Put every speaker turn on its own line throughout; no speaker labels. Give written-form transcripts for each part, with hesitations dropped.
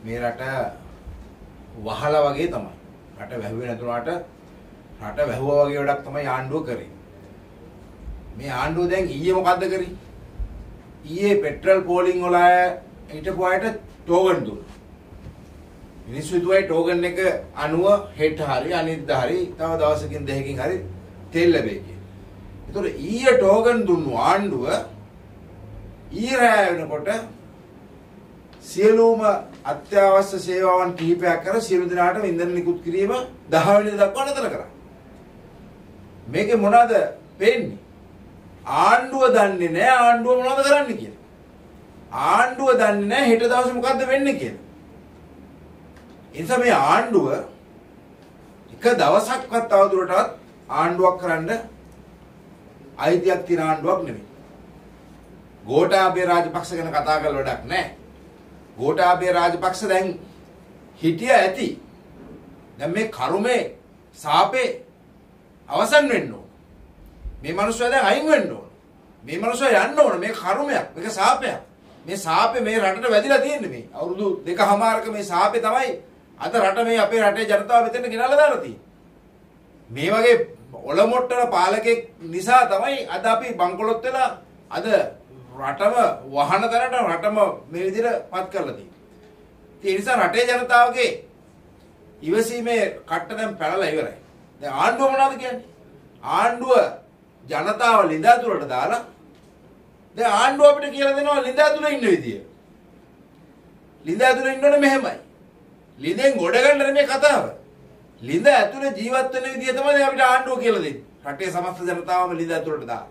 මේ රට වහලා වගේ තමයි. රට වැහුවේ නැතුණාට රට වැහුවා වගේ වැඩක් තමයි ආණ්ඩුව කරේ. මේ ආණ්ඩුව දැන් ඊයේ මොකද්ද කරේ? ඊයේ පෙට්‍රල් පෝලිං වල හිටපු අයට ටෝකන් දුන්නා. මිනිස්සු දුවයි ටෝකන් එක අනුව හෙට හරි අනිද්දා හරි තව දවසකින් දෙකකින් හරි තෙල් ලැබෙයි කියලා. ඒතකොට ඊයේ ටෝකන් දුන්නු ආණ්ඩුව ඊරෑ වෙනකොට සියලුම අත්‍යවශ්‍ය සේවාවන් කිහිපයක් කර සියලු දෙනාටම ඉන්ධන නිකුත් කිරීම 10 වෙනිදා දක්වා නතර කරා. මේකේ මොනවද වෙන්නේ? ආණ්ඩුව දන්නේ නැහැ ආණ්ඩුව මොනවද කරන්නේ කියලා. ආණ්ඩුව දන්නේ නැහැ හෙට දවසේ මොකද්ද වෙන්නේ කියලා. ඒ නිසා මේ ආණ්ඩුව එක දවසක්වත් තවදුරටත් ආණ්ඩුවක් කරන්න අයිතියක් තියෙන ආණ්ඩුවක් නෙමෙයි. ගෝඨාභය රාජපක්ෂ ගැන කතා කරලා වැඩක් නැහැ. ගෝඨාභය රාජපක්ෂ දැන් හිටිය ඇති. දැන් මේ කරුමේ සාපේ අවසන් වෙන්න ඕන. මේ මිනිස්සු දැන් අයින් වෙන්න ඕන. මේ මිනිස්සු යන්න ඕන. මේ කරුමයක්. මේක සාපයක්. මේ සාපේ මේ රටට වැදිලා තියෙන්නේ මේ. අවුරුදු 2කමාරක මේ සාපේ තමයි අද රට මේ අපේ රටේ ජනතාව මෙතන ගෙනල්ලා දාලා තියෙන්නේ. මේ වගේ ඔලොමොට්ටල පාලකෙක් නිසා තමයි අද අපි බංකොලොත් වෙලා අද රටම වහන තරට රටම මේ විදිහට පත් කරලා තියෙන්නේ. ඒ නිසා රටේ ජනතාවගේ ඉවසීමේ කට්ට දැන් පැනලා ඉවරයි. දැන් ආණ්ඩුව මොනවද කියන්නේ? ආණ්ඩුව ජනතාව ළිඳ ඇතුළට දාලා දැන් ආණ්ඩුව අපිට කියලා දෙනවා ළිඳ ඇතුළේ ඉන්න විදිය. ළිඳ ඇතුළේ ඉන්නෝනේ මෙහෙමයි. ළිඳෙන් ගොඩ ගන්න නෙමෙයි කතාව. ළිඳ ඇතුළේ ජීවත් වෙන විදිය තමයි දැන් අපිට ආණ්ඩුව කියලා දෙන්නේ. රටේ සමස්ත ජනතාවම ළිඳ ඇතුළට දාලා.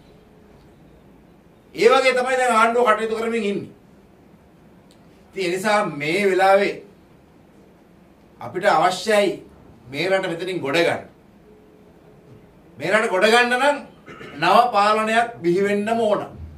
ඒ වගේ තමයි දැන් ආණ්ඩුව කටයුතු කරමින් ඉන්නේ. ඉතින් ඒ නිසා මේ වෙලාවේ අපිට අවශ්‍යයි මේ රට මෙතනින් ගොඩ ගන්න. මේ රට ගොඩ ගන්න නම් නව පාලනයක් බිහි වෙන්නම ඕන.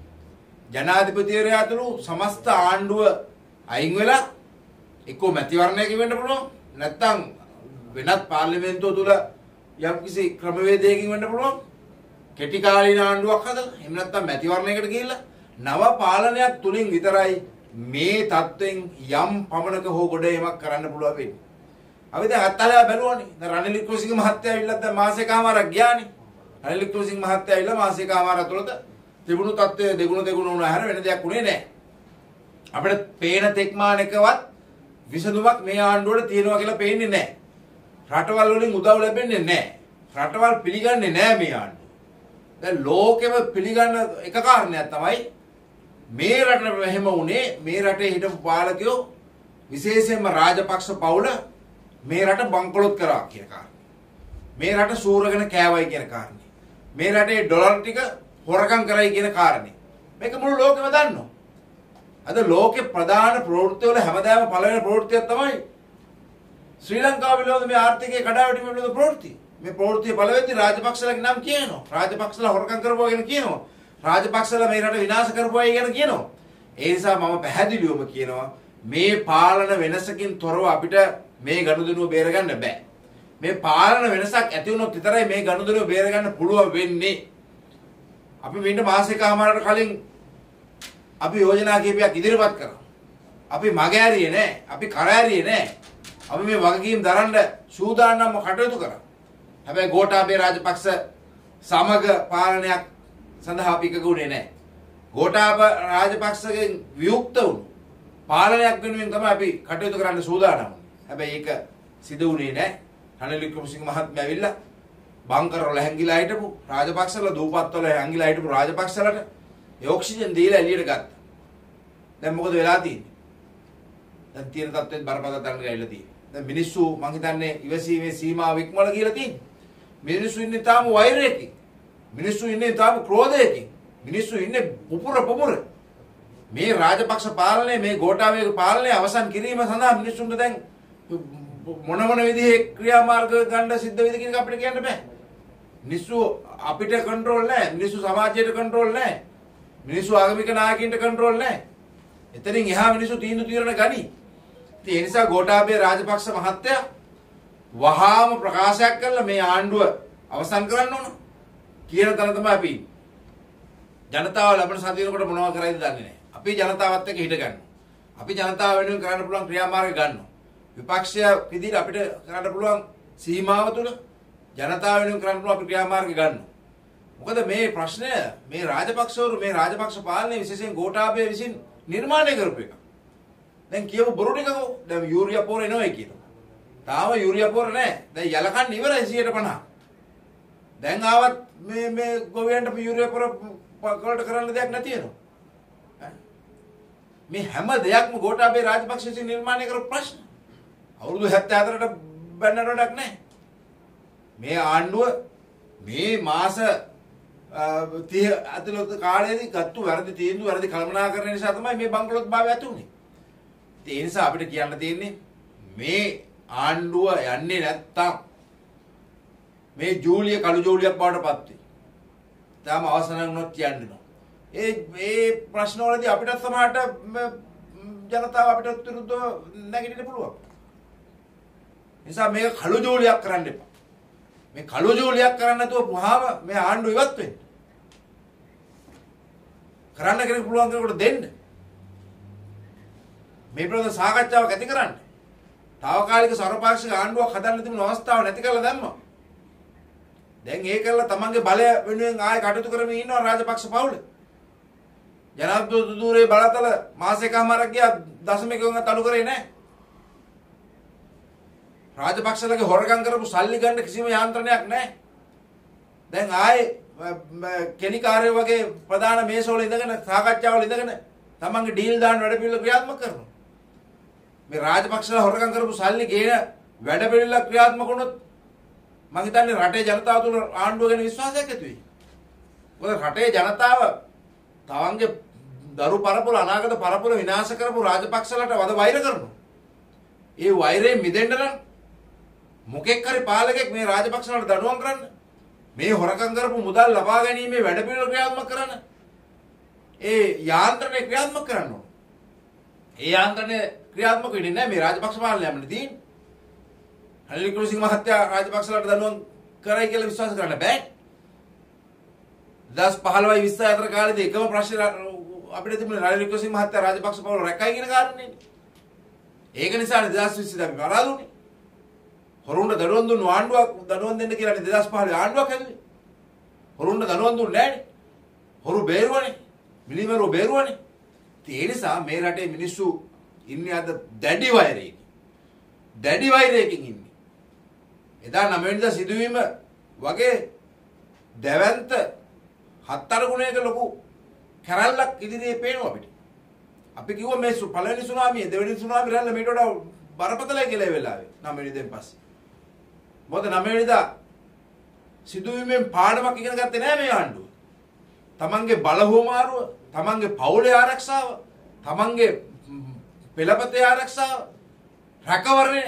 ජනාධිපතිවරයා ඇතුළු සමස්ත ආණ්ඩුව අයින් වෙලා එක්කෝ මැතිවරණයකින් වෙන්න පුළුවන් නැත්නම් වෙනත් පාර්ලිමේන්තුව තුල යම්කිසි ක්‍රමවේදයකින් වෙන්න පුළුවන්. කෙටි කාලීන ආණ්ඩුවක් හදලා එහෙම නැත්නම් මැතිවරණයකට ගිහිල්ලා නව පාලනයක් තුලින් විතරයි මේ තත්ත්වෙන් යම් පමණක හෝ ගොඩ ඒමක් කරන්න පුළුවන් වෙන්නේ. අපි දැන් අත්හලා බැලුවානේ. දැන් රනිල් වික්‍රමසිංහ මහත්තයා ඇවිල්ලා දැන් මාසෙකමාරක් ගියානේ. රනිල් වික්‍රමසිංහ මහත්තයා ඇවිල්ලා මාසෙකමාර ඇතුළත තිබුණු තත්ත්වය දෙගුණ වුණා හැර වෙන දෙයක් උනේ නැහැ. අපිට පේන තෙක්මානකවත් විසඳුමක් මේ ආණ්ඩුවට තියෙනවා කියලා පේන්නේ නැහැ. රටවල් වලින් උදව් ලැබෙන්නේ නැහැ. රටවල් පිළිගන්නේ නැහැ මේ ආණ්ඩුව. දැන් ලෝකෙම පිළිගන්න එක කාරණයක් තමයි මේ රටට මෙහෙම වුණේ මේ රටේ හිටපු පාලකයෝ විශේෂයෙන්ම රාජපක්ෂ පවුල මේ රට බංකොලොත් කරා කියන කාරණේ. මේ රට සූරගෙන කෑවයි කියන කාරණේ. මේ රටේ ඩොලර් ටික හොරකම් කරයි කියන කාරණේ. මේක මුළු ලෝකෙම දන්නවා. අද ලෝකේ ප්‍රධාන ප්‍රවෘත්ති වල හැමදාම පළවෙනි ප්‍රවෘත්තිය තමයි ශ්‍රී ලංකාව පිළිබඳ මේ ආර්ථිකයේ කඩාවැටීම පිළිබඳ ප්‍රවෘත්ති. මේ ප්‍රවෘත්තිය බලවෙද්දී රාජපක්ෂලගේ නම් කියනවා. රාජපක්ෂලා හොරකම් කරපුවා ගැන කියනවා. රාජපක්ෂලා මේ රට විනාශ කරපුවා ගැන කියනවා. ඒ නිසා මම පැහැදිලිවම කියනවා මේ පාලන වෙනසකින් තොරව අපිට මේ ගනුදෙනුව බේරගන්න බෑ. මේ පාලන වෙනසක් ඇති වුණොත් විතරයි මේ ගනුදෙනුව බේරගන්න පුළුවන් වෙන්නේ. අපි මෙන්න මාසෙකමාරකට කලින් අපි යෝජනා කීපයක් ඉදිරිපත් කරා. අපි මගහැරියේ නෑ. අපි කරහැරියේ නෑ. අපි මේ වගකීම් දරන්න සූදානම්ව කටයුතු කරා. හැබැයි ගෝඨාභය රාජපක්ෂ සමග පාලනයක් සඳහා අපි එකගුණේ නැහැ. ගෝඨාභය රාජපක්ෂගෙන් වියුක්ත වුණු පාලනයක් වෙනුවෙන් තමයි අපි කටයුතු කරන්න සූදානම්. හැබැයි ඒක සිදු වුණේ නැහැ. රනිල් වික්‍රමසිංහ මහත්මයා ඇවිල්ලා බංකර් වල හැංගිලා හිටපු රාජපක්ෂලා දූපත් වල හැංගිලා හිටපු රාජපක්ෂලට ඒ ඔක්සිජන් දීලා එළියට ගත්තා. දැන් මොකද වෙලා තියෙන්නේ? දැන් තියෙන තත්ත්වෙත් බරපතල තැනකට ගිහිල්ලා තියෙන්නේ. දැන් මිනිස්සු මං හිතන්නේ ඉවසීමේ සීමාව ඉක්මවලා ගිහිල්ලා තියෙන්නේ. මිනිස්සු ඉන්නේ තාම වෛරයකින්. මිනිස්සු ඉන්නේ තාම ක්‍රෝධයකින්. මිනිස්සු ඉන්නේ පුපුර. මේ රාජපක්ෂ පාලනය මේ ගෝඨාභය පාලනය අවසන් කිරීම සඳහා මිනිස්සුන්ට දැන් මොන විදිහේ ක්‍රියාමාර්ග ගන්න සිද්ධ වෙයිද කියන එක අපිට කියන්න බෑ. මිනිස්සු අපිට කන්ට්‍රෝල් නැහැ. මිනිස්සු සමාජයට කන්ට්‍රෝල් නැහැ. මිනිස්සු ආගමික නායකයින්ට කන්ට්‍රෝල් නැහැ. එතනින් එහා මිනිස්සු තීන්දුව తీරන ගනි. ඉතින් ඒ නිසා ගෝඨාභය රාජපක්ෂ මහත්තයා වහාම ප්‍රකාශයක් කළා මේ ආණ්ඩුව අවසන් කරන්න ඕන කියන තැන තමයි අපි ජනතාව ලබන සතියේකට මොනවද කරයිද දන්නේ නැහැ. අපි ජනතාවත් එක්ක හිට ගන්න. අපි ජනතාව වෙනුවෙන් කරන්න පුළුවන් ක්‍රියාමාර්ග ගන්නවා. විපක්ෂය විදිහට අපිට කරන්න පුළුවන් සීමාව තුළ ජනතාව වෙනුවෙන් කරන්න පුළුවන් අපි ක්‍රියාමාර්ග ගන්නවා. මොකද මේ ප්‍රශ්නය මේ රාජපක්ෂවරු මේ රාජපක්ෂ පාලනය විශේෂයෙන් ගෝඨාභය විසින් නිර්මාණය කරපු එක. දැන් කියමු බොරු ටිකකෝ. දැන් යූරියා පොර එනවා කියනවා. තාම යූරියා පොර නැහැ. දැන් යලකන්න ඉවරයි 150. දැන් ආවත් මේ ගොවියන්ට යූරියා පොර වලට කරන්න දෙයක් නැති වෙනවා. මේ හැම දෙයක්ම ගෝඨාභය රාජපක්ෂ විසින් නිර්මාණය කරපු ප්‍රශ්න. අවුරුදු 74ට බැන්නට වැඩක් නැහැ. මේ ආණ්ඩුව මේ මාස 30 ඇතුළත කාලයේදී ගත්තු වැරදි තීන්දුව වැරදි කළමනාකරණය නිසා තමයි මේ බංගලොත් භාවය ඇති වුනේ. ඒ නිසා අපිට කියන්න තියෙන්නේ මේ ආණ්ඩුව යන්නේ නැත්තම් මේ ජූලිය කළු ජූලියක් බවට පත් වෙයි. තාම අවසන් වුණොත් කියන්නේ. ඒ ප්‍රශ්න වලදී අපිට සමහරට ජනතාව අපිට විරුද්ධව නැගිටින්න පුළුවන්. නිසා මේක කළු ජූලියක් කරන්න එපා. මේ කළු ජූලියක් කරන්න නැතුව පුහාම මේ ආණ්ඩුව ඉවත් වෙන්න. කරන්න කෙනෙක් පුළුවන් කෙනෙකුට දෙන්න. මේ ප්‍රශ්න සාකච්ඡාවක් ඇති කරන්න. తాවකාලික සර්වපාක්ෂික ආණ්ඩුවක් හදන්න තිබුණු අවස්ථාව නැති කරලා දැම්මා. දැන් ඒක කරලා තමන්ගේ බලය වෙනුවෙන් ආයෙ කටයුතු කරමින් ඉන්නවා රාජපක්ෂ පවුල. ජනාධිපති ධූරේ බලතල මාසෙකමාරක් ගියා දශමිකවක අඩු කරේ නැහැ. රාජපක්ෂලගේ හොරගම් කරපු සල්ලි ගන්න කිසිම යාන්ත්‍රණයක් නැහැ. දැන් ආයේ කෙනිකාරයෝ වගේ ප්‍රධාන මේසවල ඉඳගෙන සාකච්ඡාවල ඉඳගෙන තමන්ගේ ඩීල් දාන්න වැඩ පිළිවෙල ක්‍රියාත්මක කරනවා. මේ රාජපක්ෂලා හොරගම් කරපු සල්ලි ගේන වැඩ පිළිවෙල ක්‍රියාත්මක වුණොත් මම හිතන්නේ රටේ ජනතාව තුළ ආණ්ඩුව ගැන විශ්වාසයක් ඇති වෙයි. මොකද රටේ ජනතාව තවන්ගේ දරු පරපුර අනාගත පරපුර විනාශ කරපු රාජපක්ෂලට වද වෛර කරනවා. ඒ වෛරයෙන් මිදෙන්න නම් මොකෙක් හරි පාලකෙක් මේ රාජපක්ෂලට දඬුවම් කරන්න. මේ හොරකම් කරපු මුදල් ලබා ගැනීමේ වැඩ පිළිවෙල ක්‍රියාත්මක කරන්න. ඒ යාන්ත්‍රණය ක්‍රියාත්මක කරන්න ඕන. ඒ යාන්ත්‍රණය ක්‍රියාත්මක වෙන්නේ නැහැ මේ රාජපක්ෂ පාලනය යන්නේ තියෙන්නේ. රනිල් වික්‍රමසිංහ මහත්තයා රාජපක්ෂලට දඬුවම් කරයි කියලා විශ්වාස කරන්න බෑ. 2015 20 අතර කාලේදී එකම ප්‍රශ්න අපිට තිබුණේ රනිල් වික්‍රමසිංහ මහත්තයා රාජපක්ෂ පවුල රැකයි කියන කාරණේ. ඒක නිසා 2020 දී අපි පරාදුනේ. හොරුන්ට දඩුවම් දුන්නු ආණ්ඩුවක් දඩුවම් දෙන්න කියලා 2015 ආණ්ඩුවක් හැදුවේ. හොරුන්ට දඩුවම් දුන්නේ නැහැනේ. හොරු බේරුවනේ. මිලිමරු බේරුවනේ. ඒ නිසා මේ රටේ මිනිස්සු ඉන්නේ අද දැඩි වෛරයකින්. දැඩි වෛරයකින් ඉන්නේ. එදා 9 වෙනිදා සිදුවීම වගේ දැවැන්ත 7 ගුණයක ලොකු කැරල්ලක් ඉදිරියේ පේනවා අපිට. අපි කිව්වා මේ පළවෙනි සුනාමිය දෙවෙනි සුනාමිය රැල්ල මේට වඩා බරපතලයි කියලා ඒ වෙලාවේ 9 වෙනිදාන් පස්සේ. මොකද 9 වෙනිදා සිදුවීමෙන් පාඩමක් ඉගෙන ගත්තේ නෑ මේ ආණ්ඩුව. තමන්ගේ බලහුවමාරුව, තමන්ගේ පවුලේ ආරක්ෂාව, තමන්ගේ පෙළපතේ ආරක්ෂාව, රැකවරණය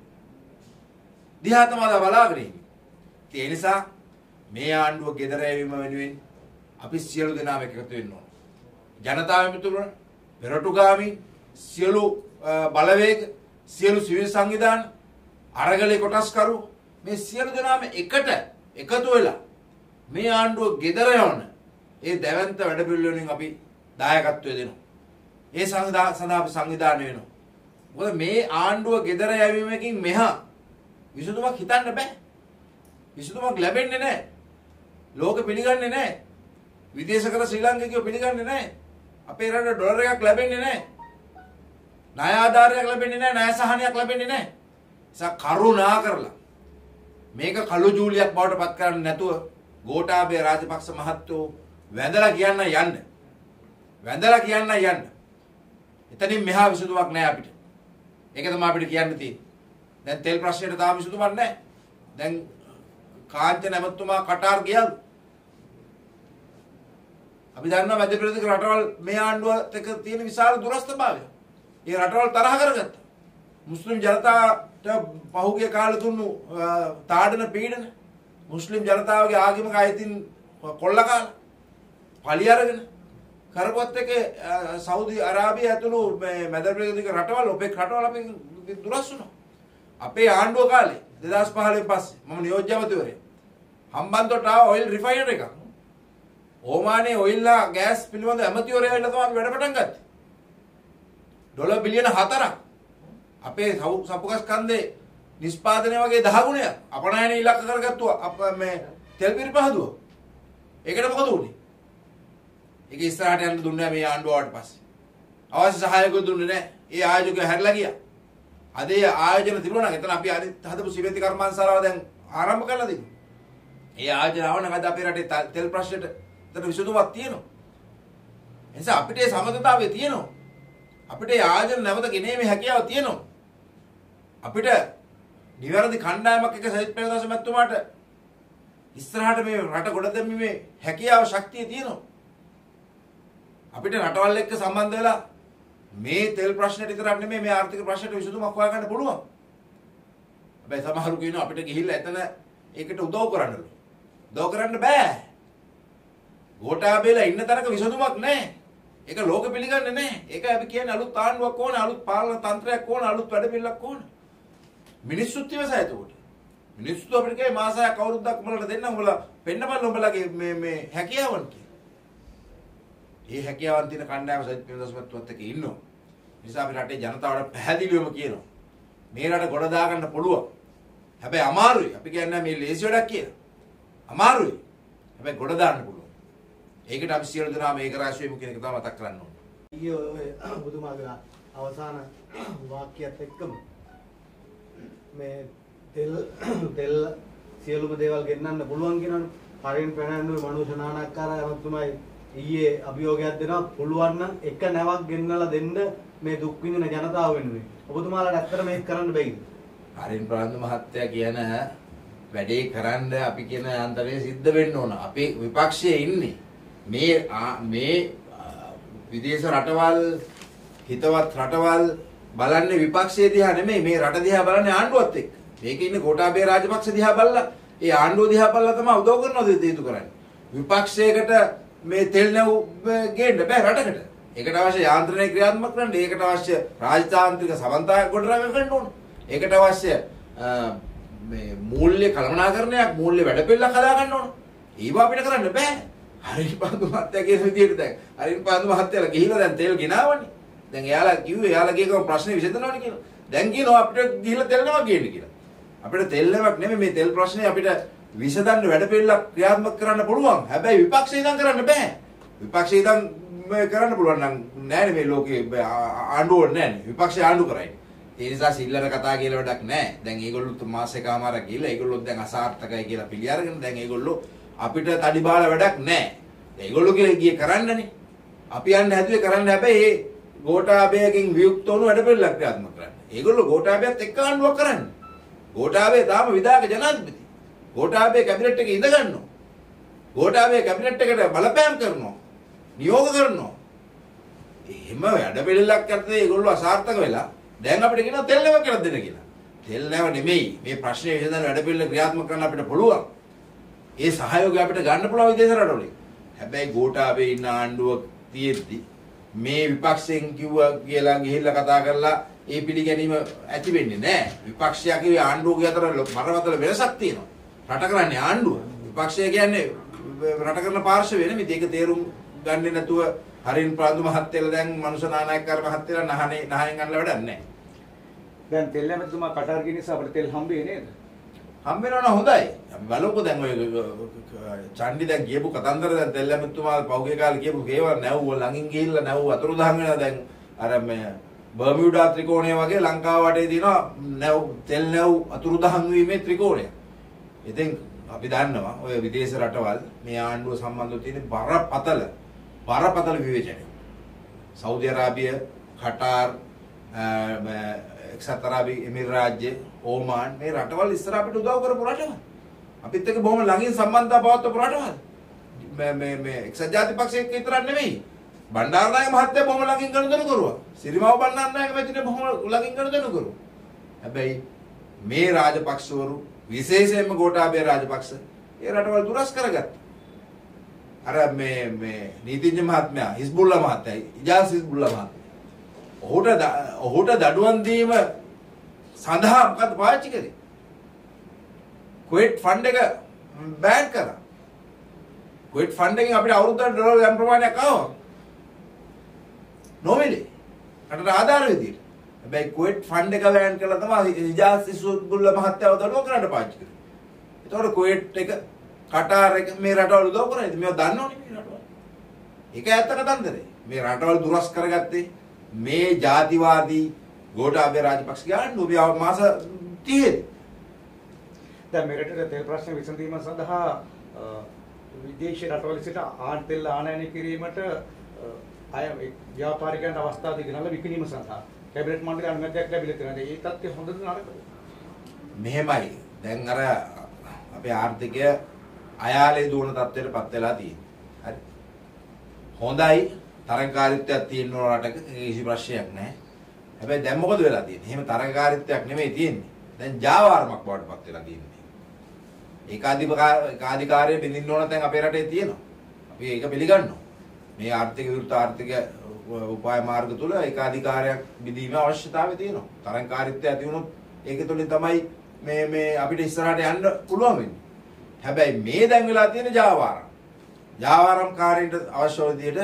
දිහා තමයි බලාගෙන ඉන්නේ. ඒ නිසා මේ ආණ්ඩුව ගෙදර යැවීම වෙනුවෙන් අපි සියලු දෙනාම එකතු වෙන්න ඕන. ජනතාව මිතුරුන්, පෙරටුගාමී සියලු බලවේග, සියලු සිවිල් සංවිධාන, අරගලේ කොටස්කරු මේ සියලු දෙනාම එකට එකතු වෙලා මේ ආණ්ඩුව ගෙදර යවන ඒ දැවැන්ත වැඩ පිළිවෙලින් අපි දායකත්වය දෙනවා. ඒ සඳහා අපි සංවිධානය වෙනවා. මොකද මේ ආණ්ඩුව ගෙදර යැවීමකින් මෙහා විසඳුමක් හිතන්න බෑ. විසඳුමක් ලැබෙන්නේ නැහැ. ලෝකෙ පිළිගන්නේ නැහැ. විදේශකර ශ්‍රී ලාංකිකයෝ පිළිගන්නේ නැහැ. අපේ රටට ඩොලර් එකක් ලැබෙන්නේ නැහැ. ණය ආධාරයක් ලැබෙන්නේ නැහැ. ණය සහනයක් ලැබෙන්නේ නැහැ. නිසා කරුණා කරලා මේක කළු ජූලියක් බවට පත් කරන්නේ නැතුව ගෝඨාභය රාජපක්ෂ මහත්තයෝ වැඳලා කියන්න යන්න. වැඳලා කියන්න යන්න. එතනින් මෙහා විසඳුමක් නැහැ අපිට. ඒක තමයි අපිට කියන්න තියෙන්නේ. දැන් තෙල් ප්‍රශ්නෙට තාම විසඳුමක් නැහැ. දැන් කාංචන ඇමතුමා කටාර් ගියලු. අපි දන්නවා මැද පෙරදිග රටවල් මේ ආණ්ඩුවත් එක්ක තියෙන විශාල දුරස්ථභාවය. ඒ රටවල් තරහ කරගත්තා. මුස්ලිම් ජනතාවට පහුගිය කාලේ දුන්නු තාඩන පීඩන, මුස්ලිම් ජනතාවගේ ආගමික අයිතීන් කොල්ල කාලා පලි අරගෙන කරපොත් එකේ සෞදි අරාබිය ඇතුළු මේ මැද පෙරදිග රටවල් ඔපෙක් රටවල් අපි දුරස් වුණා. අපේ ආණ්ඩුව කාලේ 2015 පස්සේ මම නියෝජ්‍ය ඇමතිවරයා හම්බන්තොට ආව ඔයිල් රිෆයිනර් එකක්. ඕමානේ ඔයිල්ලා ගෑස් පිළිබඳ ඇමතිවරයා ඉන්න තමයි වැඩ පටන් ගත්තේ. ඩොලර් බිලියන 4ක් අපේ සපුගස් කන්දේ නිෂ්පාදනය වගේ 10 ගුණයක් අපනයන ඉලක්ක කරගත්තු මේ තෙල් පිරිපහදුව. ඒකට මොකද උනේ? ඒක ඉස්සරහට යන්න දුන්නේ මේ ආණ්ඩුව ආවට පස්සේ. අවශ්‍ය සහායකුත් දුන්නේ නැහැ. ඒ ආයෝජකයෝ හැරලා ගියා. අද ඒ ආයෝජන තිබුණා නම් එතන අපි හදපු සිවෙති කර්මාන්තශාලාව දැන් ආරම්භ කරලා දෙනවා. ඒ ආයෝජන ආවනම් අද අපේ රටේ තෙල් ප්‍රශ්නෙට එතන විසඳුමක් තියෙනවා. එනිසා අපිට ඒ සමතතාවය තියෙනවා. අපිට ඒ ආයෝජන නැවත ගෙනීමේ හැකියාව තියෙනවා. අපිට නිවැරදි කණ්ඩායමක් එක සජිත් ප්‍රේමදාස මැතිතුමාට ඉස්සරහට මේ රට ගොඩ දැමීමේ හැකියාව ශක්තිය තියෙනවා. අපිට රටවල් එක්ක සම්බන්ධ වෙලා මේ තෙල් ප්‍රශ්නෙට විතරක් නෙමෙයි මේ ආර්ථික ප්‍රශ්නෙට විසඳුමක් හොයාගන්න පුළුවන්. හැබැයි සමහරු කියනවා අපිට ගිහිල්ලා එතන ඒකට උදව් කරන්නලු. උදව් කරන්න බෑ. ගෝඨාභයලා ඉන්න තරක විසඳුමක් නැහැ. ඒක ලෝක පිළිගන්නේ නැහැ. ඒක අපි කියන්නේ අලුත් ආණ්ඩුවක් ඕන, අලුත් පාලන තන්ත්‍රයක් ඕන, අලුත් වැඩපිළිවෙලක් ඕන. මිනිස්සුත් ඉවසයි එතකොට. මිනිස්සු අපිට කියේ මාසයක් අවුරුද්දක් උඹලට දෙන්න උඹලා පෙන්නපල්ල උඹලගේ මේ හැකියාවන් කියලා. මේ හැකියාවන් තියෙන කණ්ඩායම සජිත් ප්‍රේමදාසවත් එක්ක ඉන්නවා. නිසා අපි රටේ ජනතාවට පැහැදිලිවම කියනවා. මේ රට ගොඩ දාගන්න පුළුවන්. හැබැයි අමාරුයි. අපි කියන්නේ මේ ලේසි වැඩක් කියලා. අමාරුයි. හැබැයි ගොඩ දාන්න පුළුවන්. ඒකට අපි සියලු දෙනාම ඒක රාශි වෙමු කියන එක තමයි මතක් කරන්න ඕනේ.
ඊයේ ඔය ඔබතුමාගේ අවසාන වාක්‍යයත් එක්කම මේ තෙල් සියලුම දේවල් ගෙන්නන්න පුළුවන් කියනවනේ. හරින් පැනන්නේ මනෝජ නානක්කාර එතුමායි ඊයේ අභියෝගයක් දෙනවා පුළුවන් නම් එක නැවක් ගෙන්නලා දෙන්න මේ දුක් විඳින ජනතාව වෙනුවෙන්. ඔබතුමාලාට ඇත්තට මේක කරන්න බැයිද?
හරින් ප්‍රාන්ත මහත්තයා කියන වැඩේ කරන්න අපි කියන අන්තරේ සිද්ධ වෙන්න ඕන. අපි විපක්ෂයේ ඉන්නේ. මේ විදේශ රටවල් හිතවත් රටවල් බලන්නේ විපක්ෂයේ දිහා නෙමෙයි මේ රට දිහා බලන්නේ ආණ්ඩුවත් එක්ක. මේකේ ඉන්නේ ගෝඨාභය රාජපක්ෂ දිහා බලලා ඒ ආණ්ඩුව දිහා බලලා තමයි උදව් කරනවද දෙයතු කරන්නේ. විපක්ෂයකට මේ තෙල් නැව් ගේන්න බෑ රටකට. ඒකට අවශ්‍ය යාන්ත්‍රණය ක්‍රියාත්මක කරන්න, ඒකට අවශ්‍ය රාජතාන්ත්‍රික සමන්තාවක් ගොඩනගා ගන්න ඕන. ඒකට අවශ්‍ය මේ මූල්‍ය කළමනාකරණයක්, මූල්‍ය වැඩපිළිවෙලක් හදා ගන්න ඕන. ඒව අපිට කරන්න බෑ. හරින් පාන්දු මහත්තයා කියන විදිහට දැන් හරින් පාන්දු මහත්තයාලා ගිහිල්ලා දැන් තෙල් ගෙනාවනේ. දැන් එයාලා කිව්වේ එයාලා ගිහම ප්‍රශ්නේ විසඳනවනේ කියලා. දැන් කියනවා අපිට ගිහිල්ලා තෙල් නැවක් ගේන්න කියලා. අපිට තෙල් නැවක් නෙමෙයි මේ තෙල් ප්‍රශ්නේ අපිට විසඳන්න වැඩපිළිවෙලක් ක්‍රියාත්මක කරන්න පුළුවන්. හැබැයි විපක්ෂය ඉඳන් කරන්න බෑ. විපක්ෂය ඉඳන් කරන්න පුළුවන් නම් නෑනේ මේ ලෝකේ ආණ්ඩුව නෑනේ. විපක්ෂය ආණ්ඩු කරයි. ඒ නිසා සිල්ලර කතා කියලා වැඩක් නෑ. දැන් ඒගොල්ලෝ මාසෙකමාරක් ගිහලා ඒගොල්ලෝ දැන් අසාර්ථකයි කියලා පිළි අරගෙන දැන් ඒගොල්ලෝ අපිට තඩි බාල වැඩක් නෑ. ඒගොල්ලෝ ගියේ කරන්නනේ. අපි යන්නේ හැදුවේ කරන්න හැබැයි ඒ ගෝඨාභයකින් වියුක්ත වුණු වැඩපිළිවෙලක් ක්‍රියාත්මක කරන්න. ඒගොල්ලෝ ගෝඨාභයත් එක්ක ආණ්ඩුවක් කරන්නේ. ගෝඨාභය තාම විධායක ජනාධිපති. ගෝඨාභය කැබිනට් එකේ ඉඳ ගන්නවා. ගෝඨාභය කැබිනට් එකට බලපෑම් කරනවා. නියෝග කරනවා. එහෙම වැඩපිළිවෙලක් යටතේ ඒගොල්ලෝ අසාර්ථක වෙලා දැන් අපිට කියනවා තෙල් නැවක් කියලා දෙන්න කියලා. තෙල් නැව නෙමෙයි. මේ ප්‍රශ්නේ විසඳන වැඩපිළිවෙල ක්‍රියාත්මක කරන්න අපිට පුළුවන්. ඒ සහයෝගය අපිට ගන්න පුළුවන් විදේශ රටවලින්. හැබැයි ගෝඨාභය ඉන්න ආණ්ඩුව තියෙද්දි මේ විපක්ෂයෙන් කිව්වා කියලා ගිහිල්ලා කතා කරලා ඒ පිළිගැනීම ඇති වෙන්නේ නැහැ. විපක්ෂයා කිව්වේ ආණ්ඩුවගේ අතර මරවතල වෙනසක් තියෙනවා. රට කරන්නේ ආණ්ඩුව. විපක්ෂය කියන්නේ රට කරන පාර්ශවය නෙමෙයි. ඒක තේරුම් ගන්නේ නැතුව හරින් ප්‍රාන්දු මහත්තයලා දැන් මනුෂ්‍ය නානායකකාර මහත්තයලා නහයෙන් ගන්නලා වැඩක් නැහැ.
දැන් තෙල් නැමෙතුමා කටාර් ගිය නිසා අපිට තෙල් හම්බෙන්නේ නේද?
හම්බ වෙනවා හොඳයි. අපි බලමුකෝ දැන් ඔය චණ්ඩි දැන් කියපු කතන්දර දැන් තෙල් නැමෙතුමා පෞගේ කාලේ කියපු ඒවා නැව්ව ළඟින් ගිහිල්ලා නැව්ව අතුරුදහන් වෙනවා දැන් අර මේ බර්මියුඩා ත්‍රිකෝණය වගේ ලංකාව වටේ තියෙනවා නැව් තෙල් නැව් අතුරුදහන් වීමේ ත්‍රිකෝණය. ඉතින් අපි දන්නවා ඔය විදේශ රටවල් මේ ආණ්ඩුව සම්බන්ධව තියෙන බරපතල විවේචනය. සෞදි අරාබිය, කටාර්, එක්සත් අරාබි එමිරාජ්‍ය, ඕමාන් මේ රටවල් ඉස්සර අපිට උදව් කරපු රටවල්. අපිත් එක්ක බොහොම ළඟින් සම්බන්ධතාව පවත්වපු රටවල්. මේ එක්සත් ජාතික පක්ෂයක විතරක් නෙමෙයි. බණ්ඩාරනායක මහත්තයා බොහොම ළඟින් ගනුදෙනු කරුවා. සිරිමාව බණ්ඩාරනායක මැතිනේ බොහොම ළඟින් ගනුදෙනු කරුවා. හැබැයි මේ රාජපක්ෂවරු විශේෂයෙන්ම ගෝඨාභය රාජපක්ෂ ඒ රටවල් දුරස් කරගත්තා. අර මේ නීතිඥ මහත්මයා හිස්බුල්ලා මහත්තයා ඉජාස් හිස්බුල්ලා මහත්තයා ඔහුට දඩුවම් දීම සඳහා මොකද පාවිච්චි කරේ? කුවේට් ෆන්ඩ් එක බෑන් කරා. කුවේට් ෆන්ඩ් එකෙන් අපිට අවුරුද්දට ඩොලර් යම් ප්‍රමාණයක් ආවා. නොමිලේ. රටට ආධාර විදියට. හැබැයි කුවේට් ෆන්ඩ් එක වෑන් කළා තමයි ඉජාස් ඉසුගුල්ල මහත්තයව දඩුවම් කරන්න පාවිච්චි කරේ. ඒතකොට කුවේට් එක කටාර් එක මේ රටවල් උදව් කරා. ඉතින් මේව දන්නවනේ මේ රටවල්. ඒක ඇත්ත කතන්දරේ. මේ රටවල් දුරස් කරගත්තේ මේ ජාතිවාදී ගෝඨාභය රාජපක්ෂගේ ආණ්ඩුව මාස 30
දැන් මේ රටේ තෙල් ප්‍රශ්න විසඳීම සඳහා විදේශ රටවල සිට තෙල් ආනයනය කිරීමට අය ව්‍යාපාරිකයන්ට අවස්ථා දෙකනලා විකිණීම සඳහා කැබිනට් මණ්ඩලයේ අනුමැතියක් ලැබිලා තියෙනවා. ඒ තත්ත්වය හොඳද නරකද?
මෙහෙමයි. දැන් අර අපේ ආර්ථිකය අයාලේ දුවන තත්ත්වයටපත් වෙලා තියෙනවා. හරි. හොඳයි. තරංකාරීත්වයක් තියෙන රටක කිසි ප්‍රශ්නයක් නැහැ. හැබැයි දැන් මොකද වෙලා තියෙන්නේ? එහෙම තරංකාරීත්වයක් නෙමෙයි තියෙන්නේ. දැන් ජාවාරමක් බවටපත් වෙලා තියෙන්නේ. ඒකාධිකාරය බින්දින්න ඕන තැන් අපේ රටේ තියෙනවා. අපි ඒක පිළිගන්නවා. මේ ආර්ථික විරුද්ධ ආර්ථික උපාය මාර්ග තුල ඒකාධිකාරයක් බිඳීමේ අවශ්‍යතාවය තියෙනවා. තරංකාරීත්වය ඇති වුණොත් ඒක තුළින් තමයි මේ අපිට ඉස්සරහට යන්න පුළුවන් වෙන්නේ. හැබැයි මේ දැන් වෙලා තියෙන ජාවාරම්. ජාවාරම්කාරීන්ට අවශ්‍ය විදියට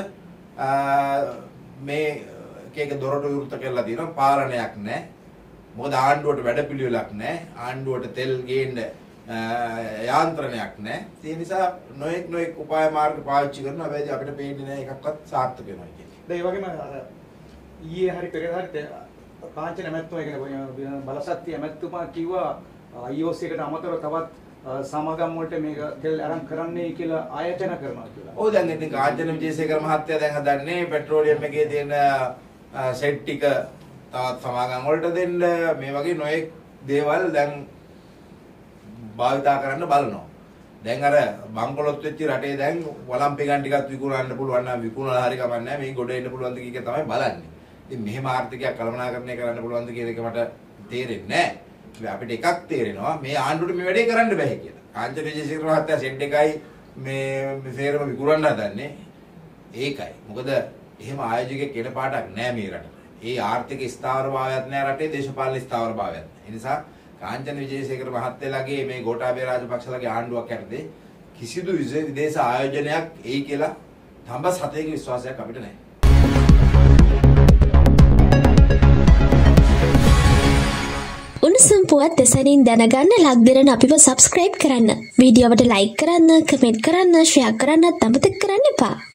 මේ එක දොරටු විවෘත කරලා තියෙනවා. පාලනයක් නැහැ. මොකද ආණ්ඩුවට වැඩපිළිවෙලක් නැහැ. ආණ්ඩුවට තෙල් ගේන්න යාන්ත්‍රණයක් නැහැ. ඒ නිසා නොඑක් උපාය මාර්ග පාවිච්චි කරනවා. හැබැයි අපිට පේන්නේ නැහැ එකක්වත් සාර්ථක වෙනවා කියන්නේ.
දැන් ඒ වගේම අර ඊයේ හරි පෙරේදා හරි කාංචන ඇමැත්තුමා කියන්නේ බලශක්තිය ඇමැත්තුමා කිව්වා IOC එකට අමතරව තවත් සමාගම් වලට මේක තෙල් අරන් කරන්නයි කියලා ආයෝජන කරනවා කියලා. ඔව්
දැන් ඉතින් කාංචන විජේසේකර මහත්තයා දැන් හදන්නේ පෙට්‍රෝලියම් එකේ තියෙන සෙට් ටික තවත් සමාගම් වලට දෙන්න මේ වගේ නොඑක් දේවල් දැන් භාවිතා කරන්න බලනවා. දැන් අර බංකොලොත් වෙච්ච රටේ දැන් ඔලම්පිකන් ටිකක් විකුණන්න පුළුවන් නම් විකුණලා හරි කමක් නැහැ. මේ ගොඩ එන්න පුළුවන්ද කීක තමයි බලන්නේ. ඉතින් මෙහෙම ආර්ථිකයක් කළමනාකරණය කරන්න පුළුවන්ද කියන එක මට තේරෙන්නේ නැහැ. අපිට එකක් තේරෙනවා මේ ආණ්ඩුවට මේ වැඩේ කරන්න බෑ කියලා. කාංචන විජේසේකර මහත්තයා සෙට් එකයි මේ සේරම විකුණන්න හදන්නේ. ඒකයි. මොකද එහෙම ආයෝජකයෙක් කෙන පාටක් නැහැ මේ රටේ. ඒ ආර්ථික ස්ථාවරභාවයක් නැහැ රටේ දේශපාලන ස්ථාවරභාවයක් නැහැ. ඒ නිසා කාංචන විජේසේකර මහත්තයාගේ මේ ගෝඨාභය රාජපක්ෂලාගේ ආණ්ඩුවක් යටතේ කිසිදු විදේශ ආයෝජනයක් එයි කියලා තඹස් හතේක විශ්වාසයක් අපිට නැහැ.
උණුසුම් පුවත් දෙසනින් දැනගන්න ලක්දිරන අපිව සබ්ස්ක්‍රයිබ් කරන්න. වීඩියෝවට ලයික් කරන්න, කමෙන්ට් කරන්න, ෂෙයා කරන්නත් අමතක කරන්න එපා.